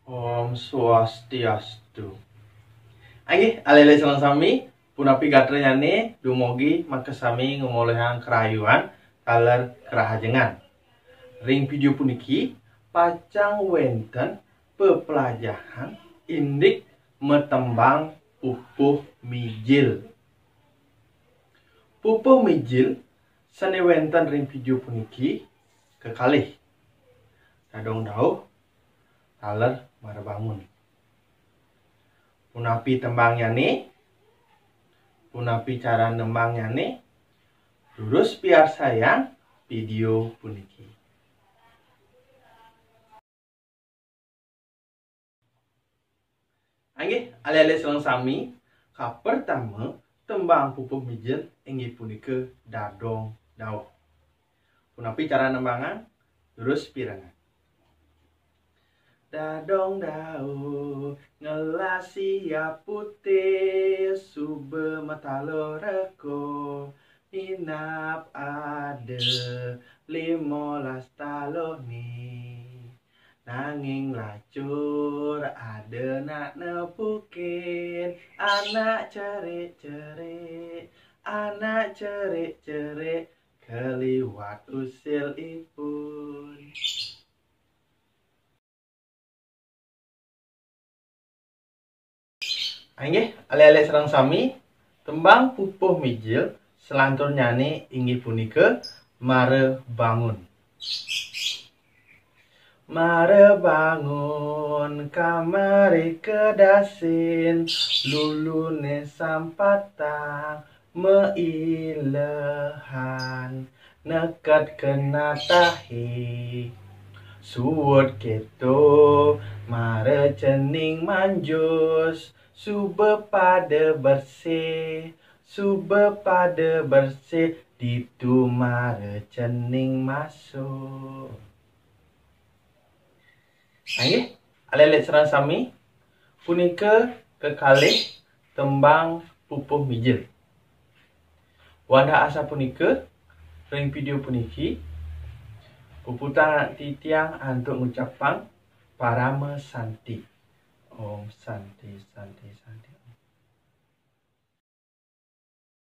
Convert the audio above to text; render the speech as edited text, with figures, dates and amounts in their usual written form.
Om Swastiastu. Anggi, alele salang sami, punapi gatranyane dumogi makasami ngomolehang kerayuan kaler kerahajengan. Ring video puniki pacang wenten pepelajahan indik metembang pupuh mijil. Pupuh mijil sane wenten ring video puniki kekalih. Kadong dauh kaler marbangun. Punapi tembangnya nih, punapi cara nembangnya nih, lurus biar sayang video puniki. Angge, ale-ale selang sami, ka pertama tembang pupuh mijil inggi punike dadong dauh. Punapi cara nembangan, lurus pirangan. Dadong dauh ngelasi ya putih sube matalo reko inap ade 15 talo nih nanging lacur ade nak nepukin anak cerik-cerik keliwat usil ipun. Angge, ale-ale serang sami, tembang pupuh mijil selantur nyane inggih punike mare bangun. Mare bangun kamari kedasin lulune sampatang meilehan nekat kena tahi suwut keto mare cening manjus sube pada bersih ditu mare cening masuk. Angge, ale-ale serang sami punike kekalih tembang pupuh mijil. Wadah asa punike ring video puniki puputang titiang antuk ngucapang parame santi. Om santi santi santi.